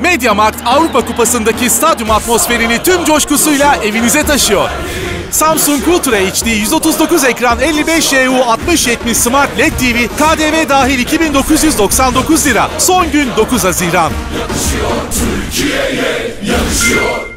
MediaMarkt Avrupa Kupası'ndaki stadyum atmosferini tüm coşkusuyla evinize taşıyor. Samsung Ultra HD 139 ekran 55EU 6070 Smart LED TV KDV dahil 2999 lira. Son gün 9 Haziran. Yakışıyor Türkiye'ye, yakışıyor.